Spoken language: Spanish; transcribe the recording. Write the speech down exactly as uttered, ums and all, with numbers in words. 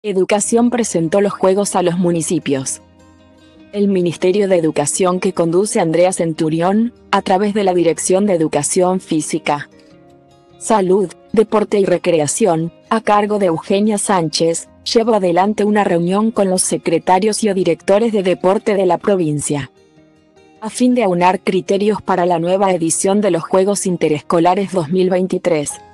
Educación presentó los Juegos a los municipios. El Ministerio de Educación que conduce Andrea Centurión, a través de la Dirección de Educación Física, Salud, Deporte y Recreación, a cargo de Eugenia Sánchez, llevó adelante una reunión con los secretarios y o directores de deporte de la provincia, a fin de aunar criterios para la nueva edición de los Juegos Interescolares dos mil veintitrés.